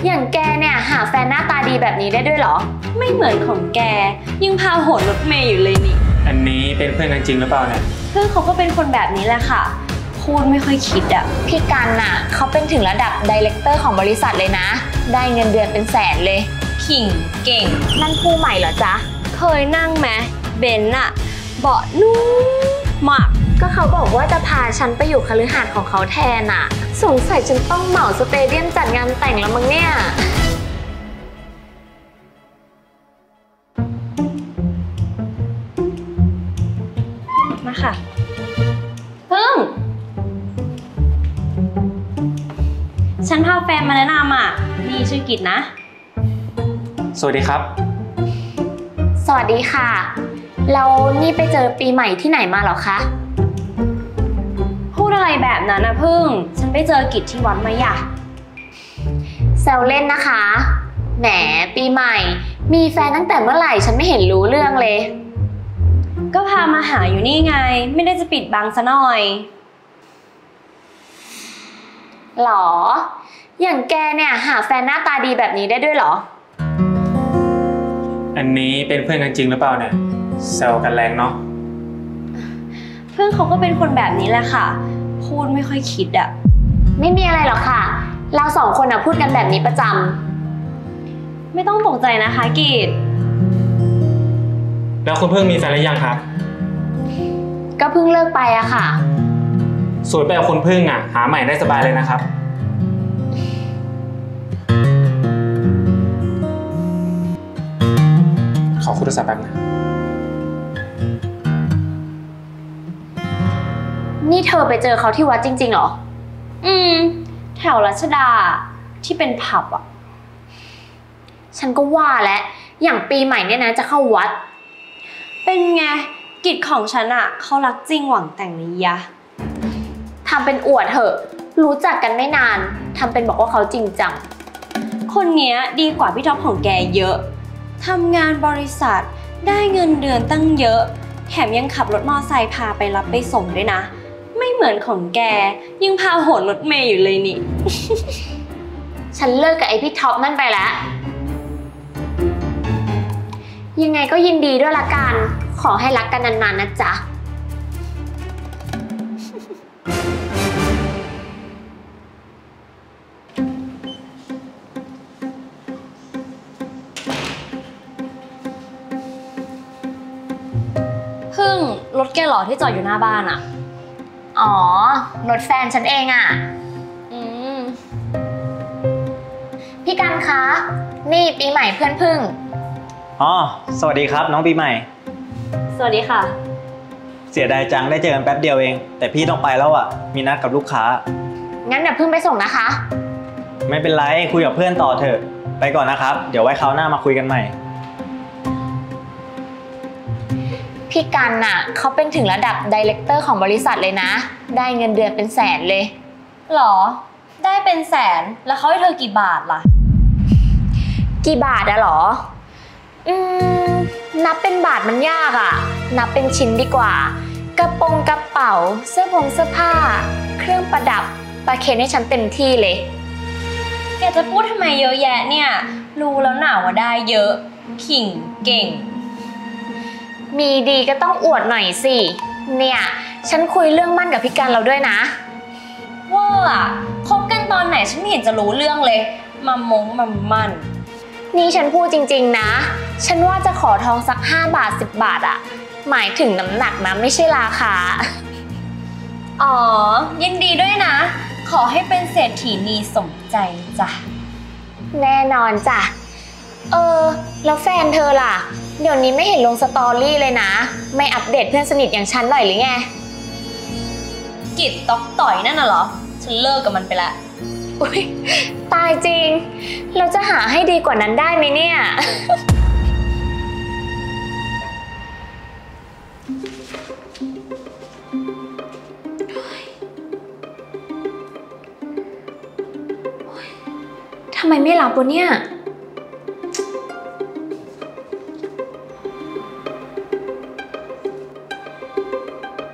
อย่างแกเนี่ยหาแฟนหน้าตาดีแบบนี้ได้ด้วยเหรอไม่เหมือนของแกยังพาโหนรถเมย์อยู่เลยนี่อันนี้เป็นเพื่อนกันจริงหรือเปล่าเนี่ยเพื่อนเขาก็เป็นคนแบบนี้แหละค่ะพูดไม่ค่อยคิดอะพี่กันน่ะเขาเป็นถึงระดับไดเรคเตอร์ของบริษัทเลยนะได้เงินเดือนเป็นแสนเลยขิงเก่งนั่นคู่ใหม่เหรอจ๊ะเคยนั่งไหมเบนซ์อะเบาะนุ่มมากก็เขาบอกว่าจะพาฉันไปอยู่คฤหาสน์ของเขาแทนอะสงสัยฉันต้องเหมาสเตเดียมจัดงานแต่งแล้วมั้งเนี่ยมาค่ะพึ่งฉันพาแฟนมาแนะนำอ่ะนี่ชื่อกิจนะสวัสดีครับสวัสดีค่ะแล้วนี่ไปเจอปีใหม่ที่ไหนมาเหรอคะพูดอะไรแบบนั้นนะพึ่งฉันไปเจอกิจที่วัดมาอย่ะแซวเล่นนะคะแหมปีใหม่มีแฟนตั้งแต่เมื่อไหร่ฉันไม่เห็นรู้เรื่องเลยก็พามาหาอยู่นี่ไงไม่ได้จะปิดบังซะหน่อยหรออย่างแกเนี่ยหาแฟนหน้าตาดีแบบนี้ได้ด้วยเหรออันนี้เป็นเพื่อนกันจริงหรือเปล่าเนี่ยแซวกันแรงเนาะเพื่อนเขาก็เป็นคนแบบนี้แหละค่ะพูดไม่ค่อยคิดอะไม่มีอะไรหรอกค่ะเราสองคนพูดกันแบบนี้ประจำไม่ต้องตกใจนะคะกีดแล้วคุณเพิ่งมีแฟนหรือยังครับก็เพิ่งเลิกไปอะค่ะสวยแบบคุณพึ่งอะหาใหม่ได้สบายเลยนะครับขอคุยโทรศัพท์แป๊บนะนี่เธอไปเจอเขาที่วัดจริงๆเหรอแถวรัชดาที่เป็นผับอะฉันก็ว่าแล้วอย่างปีใหม่เนี่ยนะจะเข้าวัดเป็นไงกิจของฉันอะเขารักจริงหวังแต่งนิยะทำเป็นอวดเถอะรู้จักกันไม่นานทำเป็นบอกว่าเขาจริงจังคนเนี้ยดีกว่าพี่ท็อปของแกเยอะทำงานบริษัทได้เงินเดือนตั้งเยอะแถมยังขับรถมอเตอร์ไซค์พาไปรับไปส่งด้วยนะไม่เหมือนของแกยังพาโหนรถเมย์อยู่เลยนี่ฉันเลิกกับไอพี่ท็อปนั่นไปแล้วยังไงก็ยินดีด้วยละกันขอให้รักกันนานๆนะจ๊ะพึ่งรถแกหรอที่จอดอยู่หน้าบ้านอะอ๋อรถแฟนฉันเองอะพี่กันคะนี่ปีใหม่เพื่อนพึ่งอ๋อสวัสดีครับน้องปีใหม่สวัสดีค่ะเสียดายจังได้เจอกันแป๊บเดียวเองแต่พี่ต้องไปแล้วอ่ะมีนัดกับลูกค้างั้นเดี๋ยวพึ่งไปส่งนะคะไม่เป็นไรคุยกับเพื่อนต่อเถอะไปก่อนนะครับเดี๋ยวไว้คราวหน้ามาคุยกันใหม่พี่กันน่ะเขาเป็นถึงระดับไดเรคเตอร์ของบริษัทเลยนะได้เงินเดือนเป็นแสนเลยหรอได้เป็นแสนแล้วเขาให้เธอกี่บาทล่ะกี่บาทอะหรอนับเป็นบาทมันยากอะนับเป็นชิ้นดีกว่ากระเป๋าเสื้อผ้าเครื่องประดับประเคนให้ฉันเต็มที่เลยแกจะพูดทำไมเยอะแยะเนี่ยรู้แล้วหนาว่าได้เยอะขิงเก่งมีดีก็ต้องอวดหน่อยสิเนี่ยฉันคุยเรื่องมั่นกับพี่กันเราด้วยนะว่าคบกันตอนไหนฉันไม่เห็นจะรู้เรื่องเลยมั่นนี่ฉันพูดจริงๆนะฉันว่าจะขอทองสัก5 บาท10 บาทอะหมายถึงน้ำหนักนะไม่ใช่ราคาอ๋อยินดีด้วยนะขอให้เป็นเศรษฐีนีสมใจจ้ะแน่นอนจ้ะแล้วแฟนเธอล่ะเดี๋ยวนี้ไม่เห็นลงสตอรี่เลยนะไม่อัปเดตเพื่อนสนิทอย่างฉันหน่อยหรือไงกิจต๊อกต่อยนั่นน่ะเหรอฉันเลิกกับมันไปแล้วอุ๊ยตายจริงเราจะหาให้ดีกว่านั้นได้ไหมเนี่ยทำไมไม่รับวะเนี่ย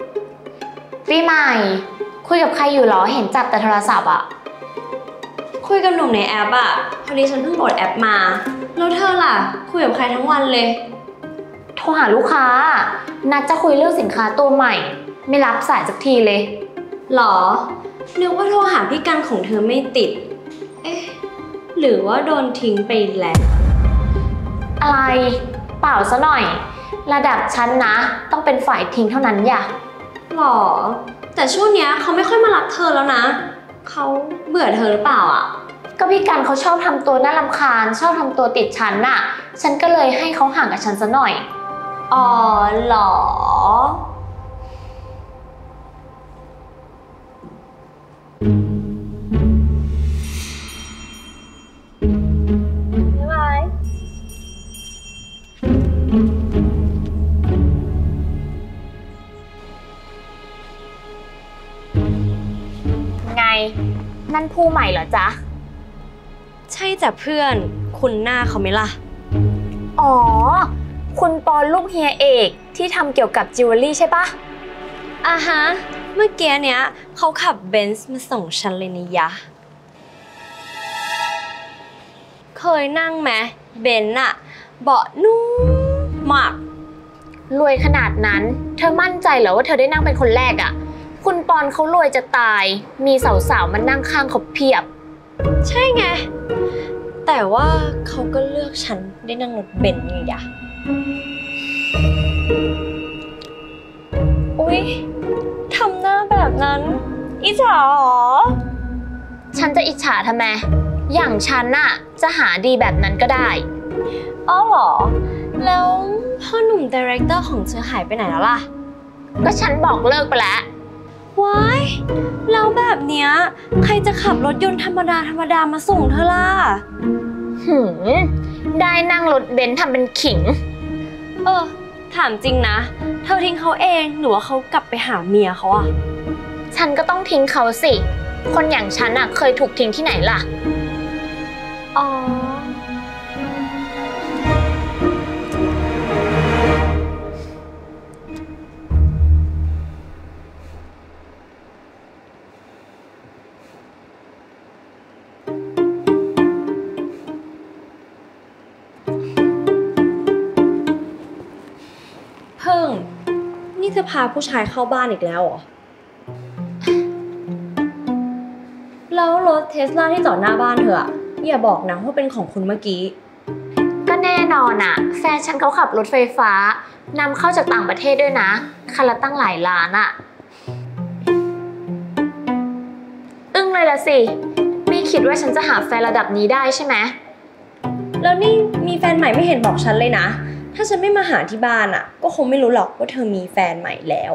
ปีใหม่คุยกับใครอยู่หรอเห็นจับแต่โทรศัพท์อะคุคุยกับหนุ่มในแอปอะพอดีฉันเพิ่งโหลดแอปมาแล้วเธอล่ะคุยกับใครทั้งวันเลยโทรหาลูกค้านัดจะคุยเรื่องสินค้าตัวใหม่ไม่รับสายสักทีเลยหรอนึกว่าโทรหาพี่กันของเธอไม่ติดเอ๊ะหรือว่าโดนทิ้งไปแล้วอะไรเปล่าซะหน่อยระดับฉันนะต้องเป็นฝ่ายทิ้งเท่านั้นอย่าหรอแต่ช่วงเนี้ยเขาไม่ค่อยมารับเธอแล้วนะเขาเบื่อเธอหรือเปล่าอ่ะก็พี่กันเขาชอบทำตัวน่ารำคาญชอบทำตัวติดฉันน่ะฉันก็เลยให้เขาห่างกับฉันซะหน่อยอ๋อหรอบ๊ายบายไงนั่นผู้ใหม่เหรอจ๊ะใช่จ้ะเพื่อนคุณหน้าเขาไหมล่ะอ๋อคุณปอนลูกเฮียเอกที่ทำเกี่ยวกับจิวเวลรี่ใช่ปะอ่าฮะเมื่อกี้เนี้ยเขาขับเบนซ์มาส่งฉันเลยนี่ยะเคยนั่งไหมเบนซ์อะเบาะนุ่มมากรวยขนาดนั้นเธอมั่นใจเหรอว่าเธอได้นั่งเป็นคนแรกอะคุณปอนเขารวยจะตายมีสาวๆมานั่งข้างเขาเพียบใช่ไงแต่ว่าเขาก็เลือกฉันได้นั่งรถเบนซ์ไงยะอุ๊ยทำหน้าแบบนั้นอิจฉาหรอฉันจะอิจฉาทำไมอย่างฉันน่ะจะหาดีแบบนั้นก็ได้อ๋อเหรอแล้วพ่อหนุ่มดีเรคเตอร์ของเธอหายไปไหนแล้วล่ะก็ฉันบอกเลิกไปแล้วว้ายแล้วแบบเนี้ยใครจะขับรถยนต์ธรรมดามาส่งเธอล่ะได้นั่งรถเบนซ์ทำเป็นขิงถามจริงนะเธอทิ้งเขาเองหรือว่าเขากลับไปหาเมียเขาอะฉันก็ต้องทิ้งเขาสิคนอย่างฉันอะเคยถูกทิ้งที่ไหนล่ะอ๋อนี่เธอพาผู้ชายเข้าบ้านอีกแล้วเหรอแล้วรถเทสลาที่จอดหน้าบ้านเธออะอย่าบอกนะว่าเป็นของคุณเมื่อกี้ก็แน่นอนอะแฟนฉันเขาขับรถไฟฟ้านำเข้าจากต่างประเทศด้วยนะคันละตั้งหลายล้านอะอึ้งเลยละสิไม่คิดว่าฉันจะหาแฟนระดับนี้ได้ใช่ไหมแล้วนี่มีแฟนใหม่ไม่เห็นบอกฉันเลยนะถ้าฉันไม่มาหาที่บ้านอ่ะก็คงไม่รู้หรอกว่าเธอมีแฟนใหม่แล้ว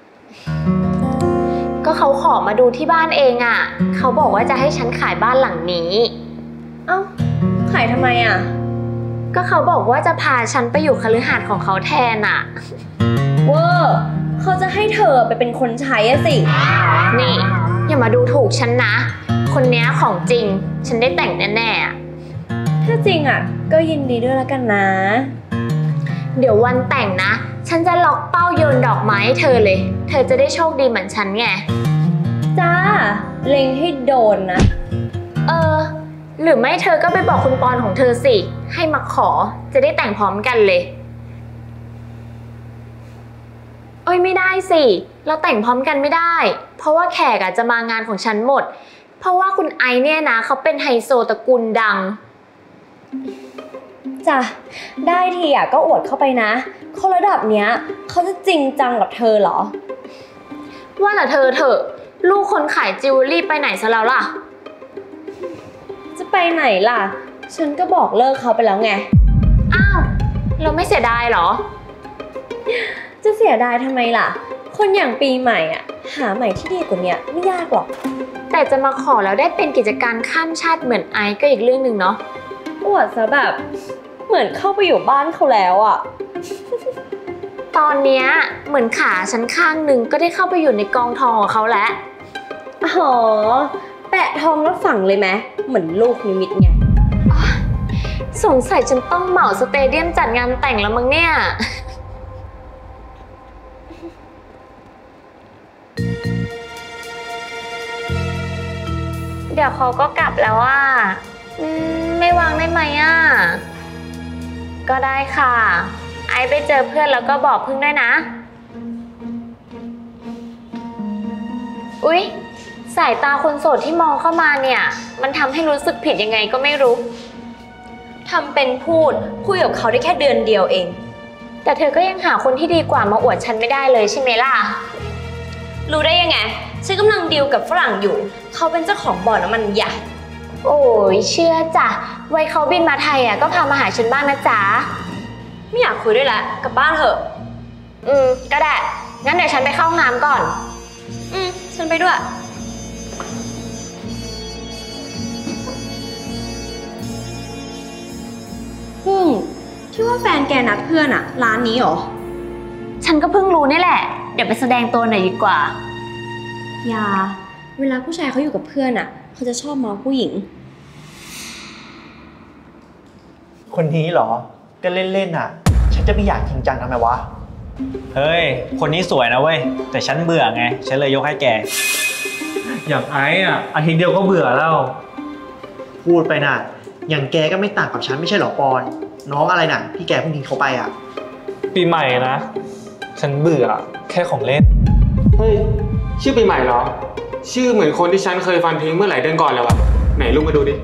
ก็เขาขอมาดูที่บ้านเองอ่ะเขาบอกว่าจะให้ฉันขายบ้านหลังนี้เอ้าขายทำไมอ่ะก็เขาบอกว่าจะพาฉันไปอยู่คฤหาสน์ของเขาแทนอ่ะเวอร์เขาจะให้เธอไปเป็นคนใช้อะสินี่อย่ามาดูถูกฉันนะคนนี้ของจริงฉันได้แต่งแน่ๆถ้าจริงอ่ะก็ยินดีด้วยแล้วกันนะเดี๋ยววันแต่งนะฉันจะล็อกเป้าโยนดอกไม้ให้เธอเลยเธอจะได้โชคดีเหมือนฉันไงจ้าเล็งให้โดนนะหรือไม่เธอก็ไปบอกคุณปอนของเธอสิให้มาขอจะได้แต่งพร้อมกันเลยไม่ได้สิเราแต่งพร้อมกันไม่ได้เพราะว่าแขกจะมางานของฉันหมดเพราะว่าคุณไอเนี่ยนะเขาเป็นไฮโซตระกูลดังจ้ะได้ทีอ่ะก็อวดเข้าไปนะคนระดับเนี้ยเขาจะจริงจังกับเธอเหรอว่าแต่เธอเถอะลูกคนขายจิวเวลรี่ไปไหนซะแล้วล่ะจะไปไหนล่ะฉันก็บอกเลิกเขาไปแล้วไงอ้าวเราไม่เสียดายเหรอจะเสียดายทำไมล่ะคนอย่างปีใหม่อ่ะหาใหม่ที่ดีกว่านี้ไม่ยากหรอกแต่จะมาขอแล้วได้เป็นกิจการข้ามชาติเหมือนไอก็อีกเรื่องนึงเนาะอวดซะแบบเหมือนเข้าไปอยู่บ้านเขาแล้วอ่ะตอนเนี้ยเหมือนขาฉันข้างหนึ่งก็ได้เข้าไปอยู่ในกองทองของเขาแล้วอ๋อแปะทองแล้วฝังเลยไหมเหมือนลูกนิมิตไงสงสัยฉันต้องเหมาสเตเดียมจัดงานแต่งแล้วมั้งเนี่ยเดี๋ยวเขาก็กลับแล้วอ่ะไม่วางได้ไหมอ่ะก็ได้ค่ะไอซ์ไปเจอเพื่อนแล้วก็บอกพึ่งด้วยนะอุ๊ยสายตาคนโสดที่มองเข้ามาเนี่ยมันทำให้รู้สึกผิดยังไงก็ไม่รู้ทำเป็นพูดคุยกับเขาได้แค่เดือนเดียวเองแต่เธอก็ยังหาคนที่ดีกว่ามาอวดฉันไม่ได้เลยใช่ไหมล่ะรู้ได้ยังไงฉันกำลังดีลกับฝรั่งอยู่เขาเป็นเจ้าของบ่อน้ำมันใหญ่โอ้ยเชื่อจ้ะไว้เขาบินมาไทยอ่ะก็พามาหาฉันบ้างนะจ๊ะไม่อยากคุยด้วยละกลับบ้านเถอะก็ได้งั้นเดี๋ยวฉันไปเข้าห้องน้ำก่อนฉันไปด้วยที่ว่าแฟนแกนัดเพื่อนอะร้านนี้หรอฉันก็เพิ่งรู้นี่แหละเดี๋ยวไปแสดงตัวหน่อยดีกว่าอย่าเวลาผู้ชายเขาอยู่กับเพื่อนอะเขาจะชอบเมาผู้หญิงคนนี้เหรอก็เล่นๆอะฉันจะไม่อยากจริงจังทำไมวะเฮ้ยคนนี้สวยนะเว้ยแต่ฉันเบื่อไงฉันเลยยกให้แกอย่างไอ้อะอาทิตย์เดียวก็เบื่อแล้วพูดไปน่ะอย่างแกก็ไม่ต่างกับฉันไม่ใช่หรอปอนน้องอะไรน่ะที่แกเพิ่งทิ้งเขาไปอ่ะปีใหม่นะฉันเบื่อแค่ของเล่นเฮ้ยชื่อปีใหม่เหรอชื่อเหมือนคนที่ฉันเคยฟันทิ้งเมื่อหลายเดือนก่อนเลยวะไหนลูกมาดูดิ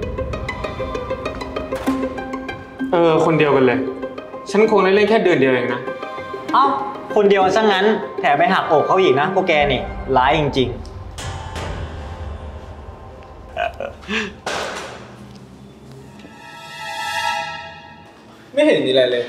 คนเดียวกันเลยฉันคงได้เล่นแค่เดือนเดียวเองนะเอ้าคนเดียวซะงั้นแถมไปหักอกเขาอีกนะพวกแกนี่ร้ายจริงๆไม่เห็นมีอะไรเลย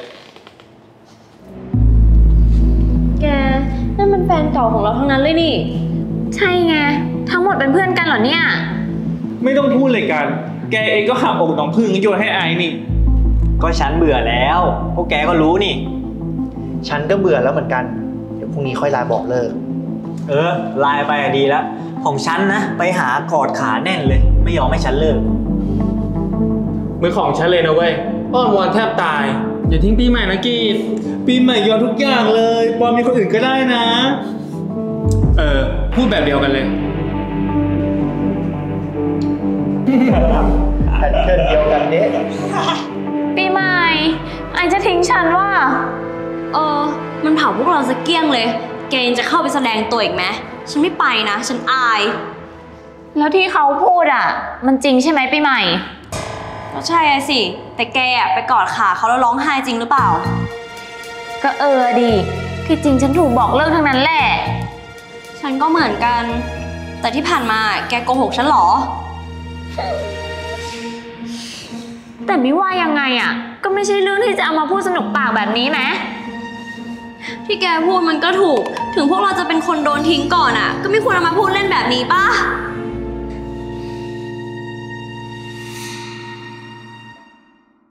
แกนั่นมันแฟนเก่าของเราทั้งนั้นเลยนี่ใช่ไงทั้งหมดเป็นเพื่อนกันเหรอเนี่ยไม่ต้องพูดเลยกันแกเองก็หักอกน้องพึ่งโยนให้ไอ้นี่ก็ฉันเบื่อแล้วพวกแกก็รู้นี่ฉันก็เบื่อแล้วเหมือนกันเดี๋ยวพรุ่งนี้ค่อยไลน์บอกเลิกไลน์ไปดีแล้วของฉันนะไปหากอดขาแน่นเลยไม่ยอมให้ฉันเลิกเหมือนของฉันเลยนะเว้ยอ้อนวอนแทบตายอย่าทิ้งปีใหม่นะกีดปีใหม่ยอมทุกอย่างเลยปอนมีคนอื่นก็ได้นะพูดแบบเดียวกันเลยแพทเทิร์นเดียวกันนี้ปีใหม่ไอจะทิ้งฉันว่ามันเผาพวกเราซะเกลี้ยงเลยแกยังจะเข้าไปแสดงตัวอีกไหมฉันไม่ไปนะฉันอายแล้วที่เขาพูดอ่ะมันจริงใช่ไหมปีใหม่ก็ใช่สิแต่แกไปกอดขาเขาแล้วร้องไห้จริงหรือเปล่าก็ดิที่จริงฉันถูกบอกเลิกทั้งนั้นแหละฉันก็เหมือนกันแต่ที่ผ่านมาแกโกหกฉันหรอแต่ไม่ว่ายังไงอ่ะก็ไม่ใช่เรื่องที่จะเอามาพูดสนุกปากแบบนี้ไหมที่แกพูดมันก็ถูกถึงพวกเราจะเป็นคนโดนทิ้งก่อนอ่ะก็ไม่ควรเอามาพูดเล่นแบบนี้ป่ะ